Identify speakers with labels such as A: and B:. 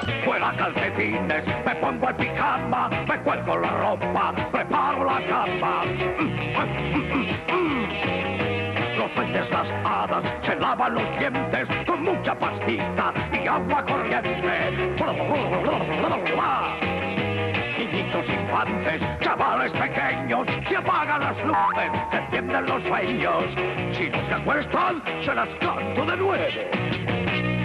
A: fuera calcetines, me pongo el pijama, me cuelgo la ropa, preparo la cama. Los duendes, las hadas, se lavan los dientes con mucha pastita y agua corriente. Niñitos, infantes, chavales pequeños, se apagan las luces, se encienden los sueños. Si no se acuestan, se las canto de nuevo.